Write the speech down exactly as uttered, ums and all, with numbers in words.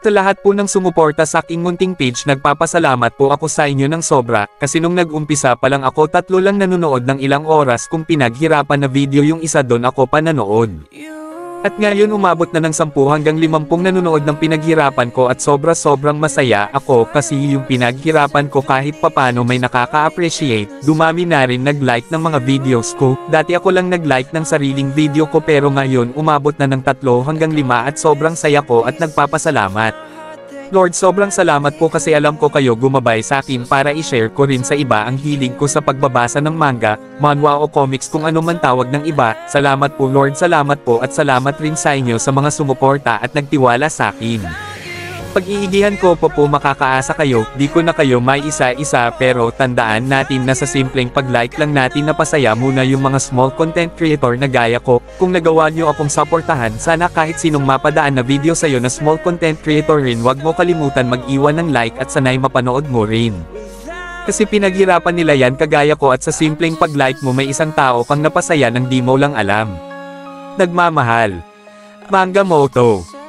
Sa lahat po ng sumuporta sa aking munting page, nagpapasalamat po ako sa inyo ng sobra, kasi nung nag-umpisa pa lang ako tatlo lang nanonood ng ilang oras kung pinaghirapan na video yung isa doon ako pa nanood. At ngayon umabot na ng sampu hanggang limampung nanonood ng pinaghirapan ko at sobra-sobrang masaya ako kasi yung pinaghirapan ko kahit papano may nakaka-appreciate, dumami na rin nag-like ng mga videos ko. Dati ako lang nag-like ng sariling video ko pero ngayon umabot na ng tatlo hanggang lima at sobrang saya ko at nagpapasalamat. Lord, sobrang salamat po kasi alam ko kayo gumabay sa akin para i-share ko rin sa iba ang hilig ko sa pagbabasa ng manga, manhwa o comics kung ano man tawag ng iba. Salamat po Lord, salamat po at salamat rin sa inyo sa mga sumuporta at nagtiwala sa akin. Pag-iigihan ko po po makakaasa kayo, di ko na kayo may isa-isa pero tandaan natin na sa simpleng pag-like lang natin napasaya muna yung mga small content creator na gaya ko. Kung nagawa nyo akong suportahan, sana kahit sinong mapadaan na video sa'yo na small content creator rin, wag mo kalimutan mag-iwan ng like at sanay mapanood mo rin. Kasi pinaghirapan nila yan kagaya ko at sa simpleng pag-like mo may isang tao kang napasaya ng di mo lang alam. Nagmamahal. Manga Moto.